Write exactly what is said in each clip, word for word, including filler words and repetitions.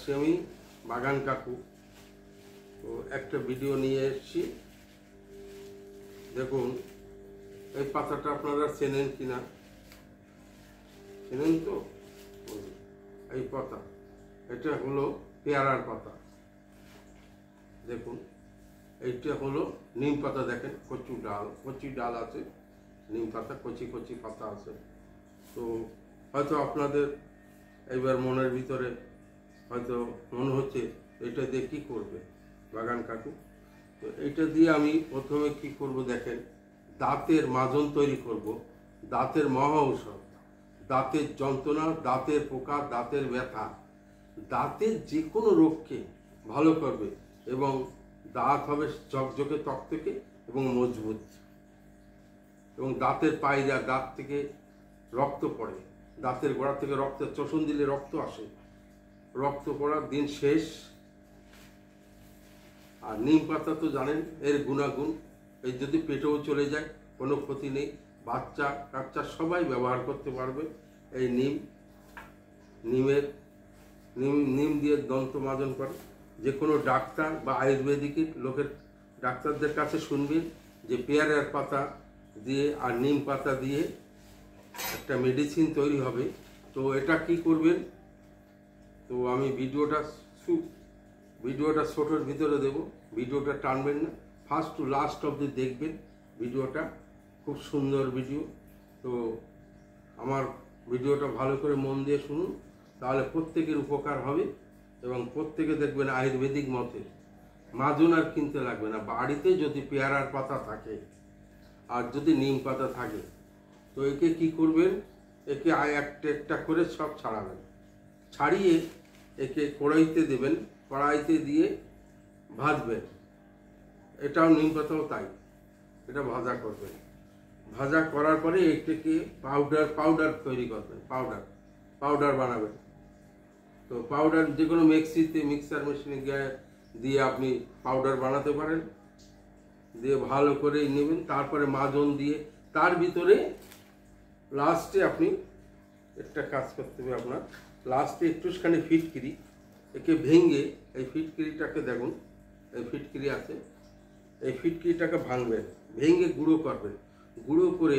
আসছি আমি বাগান কাকু। তো একটা ভিডিও নিয়ে এসেছি, দেখুন এই পাতাটা আপনারা চেনেন কিনা, চেনেন তো? এই পাতা, এটা হলো পেয়ারার পাতা। দেখুন এইটা হলো নিম পাতা, দেখেন কচু ডাল, কচি ডাল আছে, নিম পাতা কচি কচি পাতা আছে। তো হয়তো আপনাদের এইবার মনের ভিতরে হয়তো মনে হচ্ছে এটা দিয়ে কী করবে বাগান কাকু। তো এইটা দিয়ে আমি প্রথমে কি করব দেখেন, দাঁতের মাজন তৈরি করব, দাঁতের মহা ঔষধ, দাঁতের যন্ত্রণা, দাঁতের পোকা, দাঁতের ব্যথা, দাঁতের যে কোনো রোগকে ভালো করবে এবং দাঁত হবে ঝকঝকে তকতকে এবং মজবুত। এবং দাঁতের পায়রা, দাঁত থেকে রক্ত পড়ে, দাঁতের গোড়া থেকে রক্ত চোষণ দিলে রক্ত আসে, রক্ত পড়ার দিন শেষ। আর নিম পাতা তো জানেন এর গুণাগুণ, এই যদি পেটেও চলে যায় কোনো ক্ষতি নেই, বাচ্চা কাচ্চা সবাই ব্যবহার করতে পারবে। এই নিম নিমের নিম নিম দিয়ে দন্ত মাজন করে। যে কোনো ডাক্তার বা আয়ুর্বেদিকের লোকের ডাক্তারদের কাছে শুনবেন যে পেয়ারার পাতা দিয়ে আর নিম পাতা দিয়ে একটা মেডিসিন তৈরি হবে। তো এটা কি করবেন, তো আমি ভিডিওটা ভিডিওটা ছোটোর ভিতরে দেব, ভিডিওটা টানবেন না, ফার্স্ট টু লাস্ট অবধি দেখবেন ভিডিওটা, খুব সুন্দর ভিডিও। তো আমার ভিডিওটা ভালো করে মন দিয়ে শুনুন, তাহলে প্রত্যেকের উপকার হবে এবং প্রত্যেকে দেখবেন আয়ুর্বেদিক মতে মাজন আর কিনতে লাগবে না। বাড়িতে যদি পেয়ারার পাতা থাকে আর যদি নিম পাতা থাকে, তো একে কি করবেন, একে একটা একটা করে সব ছাড়াবেন, ছাড়িয়ে একে কড়াইতে দেবেন, কড়াইতে দিয়ে ভাজবেন। এটাও নিম পাতাও তাই, এটা ভাজা করবেন। ভাজা করার পরে এটাকে পাউডার পাউডার তৈরি করবেন, পাউডার পাউডার বানাবেন। তো পাউডার যে কোনো মিক্সিতে, মিক্সার মেশিনে গিয়ে দিয়ে আপনি পাউডার বানাতে পারেন, দিয়ে ভালো করে নেবেন। তারপরে মাজন দিয়ে তার ভিতরে লাস্টে আপনি একটা কাজ করতে হবে আপনার, লাস্টে একটুখানি ফিটকিরি, একে ভেঙে এই ফিটকিরিটাকে দেখুন, এই ফিটকিরি আছে, এই ফিটকিরিটাকে ভাঙবেন, ভেঙে গুঁড়ো করবেন। গুঁড়ো করে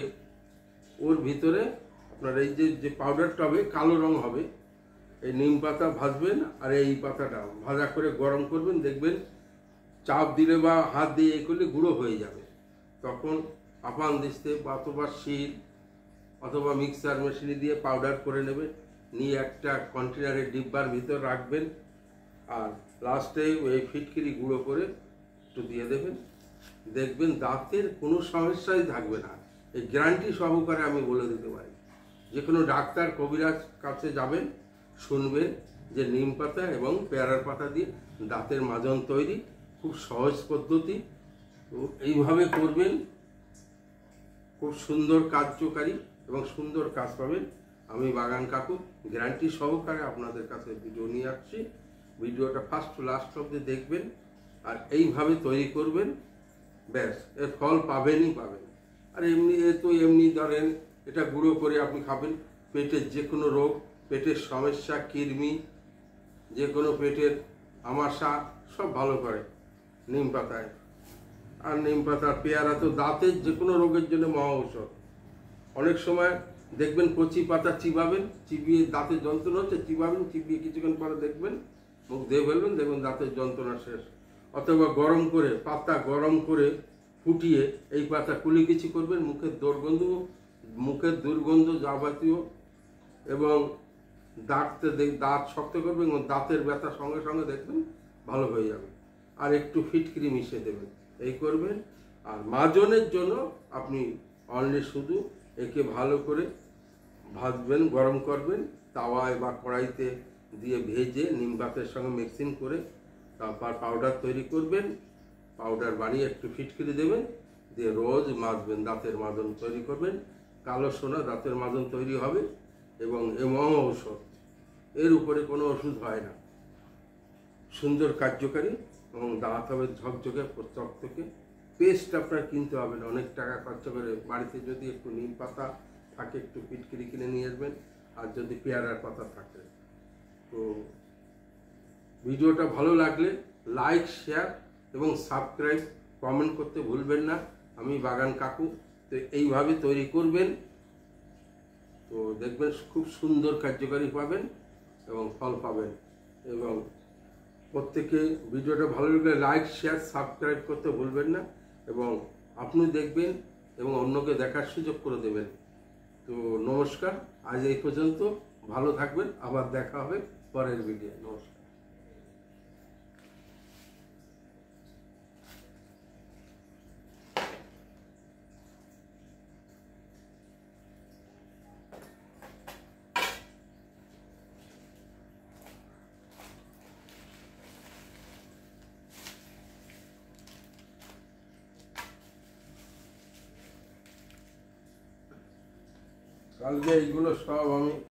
ওর ভিতরে আপনার এই যে যে পাউডারটা হবে কালো রং হবে, এই নিম পাতা ভাজবেন আর এই পাতাটা ভাজা করে গরম করবেন, দেখবেন চাপ দিলে বা হাত দিয়ে এ করলে গুঁড়ো হয়ে যাবে। তখন আপান দিস্তে অথবা শিল অথবা মিক্সার মেশিনে দিয়ে পাউডার করে নেবেন, নিয়ে একটা কন্টেনারের ডিব্বার ভিতর রাখবেন। আর লাস্টে ওই ফিটকিরি গুঁড়ো করে একটু দিয়ে দেবেন, দেখবেন দাঁতের কোনো সমস্যাই থাকবে না। এই গ্যারান্টি সহকারে আমি বলে দিতে পারি। যে কোনো ডাক্তার কবিরাজ কাছে যাবেন, শুনবেন যে নিম পাতা এবং পেয়ারার পাতা দিয়ে দাঁতের মাজন তৈরি, খুব সহজ পদ্ধতি। তো এইভাবে করবেন, খুব সুন্দর কার্যকারী এবং সুন্দর কাজ পাবেন। আমি বাগান কাকু গ্যারান্টি সহকারে আপনাদের কাছে ভিডিও নিয়ে আসছি। ভিডিওটা ফার্স্ট টু লাস্ট অবধি দেখবেন আর এইভাবে তৈরি করবেন, ব্যাস এর ফল পাবেনই পাবেন। আর এমনি এ তো এমনি ধরেন এটা গুঁড়ো করে আপনি খাবেন, পেটের যে কোনো রোগ, পেটের সমস্যা, কৃমি, যে কোনো পেটের আমাশা সব ভালো করে নিম পাতায়। আর নিম পাতা পেয়ারা তো দাঁতের যে কোনো রোগের জন্য মহা ঔষধ। অনেক সময় দেখবেন কচি পাতা চিবাবেন, চিবিয়ে দাঁতের যন্ত্রণা হচ্ছে, চিবাবেন, চিবিয়ে কিছুক্ষণ পরে দেখবেন মুখ দিয়ে ফেলবেন, দেখবেন দাঁতের যন্ত্রণা শেষ। অথবা গরম করে পাতা গরম করে ফুটিয়ে এই পাতা কুলিকিচি করবেন, মুখের দুর্গন্ধ মুখের দুর্গন্ধ যাবতীয় এবং দাঁততে দাঁত শক্ত করবেন এবং দাঁতের ব্যথা সঙ্গে সঙ্গে দেখবেন ভালো হয়ে যাবে। আর একটু ফিটকিরি মিশিয়ে দেবেন, এই করবেন। আর মাজনের জন্য আপনি অনলি শুধু একে ভালো করে ভাজবেন, গরম করবেন, তাওয়ায় বা কড়াইতে দিয়ে ভেজে নিম পাতার সঙ্গে মিক্সিং করে তারপর পাউডার তৈরি করবেন। পাউডার বানিয়ে একটু ফিটকিরি দেবেন, দিয়ে রোজ মাজবেন, দাঁতের মাজন তৈরি করবেন। কালো সোনা দাঁতের মাজন তৈরি হবে এবং এ মহা ঔষধ, এর উপরে কোনো ওষুধ হয় না। সুন্দর কার্যকারী এবং দাঁত হবে ঝকঝকে চকচকে। পেস্ট আপনার কিনতে হবে না, অনেক টাকা খরচা করে। বাড়িতে যদি একটু নিম পাতা থাকে একটু ফিটকিরি কিনে নিয়ে আসবেন, আর যদি পেয়ারার পাতা থাকে। তো ভিডিওটা ভালো লাগলে লাইক, শেয়ার এবং সাবস্ক্রাইব, কমেন্ট করতে ভুলবেন না। আমি বাগান কাকু, তো এইভাবে তৈরি করবেন, তো দেখবেন খুব সুন্দর কার্যকারী পাবেন এবং ফল পাবেন। এবং প্রত্যেকে ভিডিওটা ভালো লাগলে লাইক, শেয়ার, সাবস্ক্রাইব করতে ভুলবেন না এবং আপনি দেখবেন এবং অন্যকে দেখার সুযোগ করে দেবেন। তো নমস্কার, আজ এই পর্যন্ত। ভালো থাকবেন, আবার দেখা হবে পরের ভিডিও। নমস্কার। কালকে এইগুলো সব আমি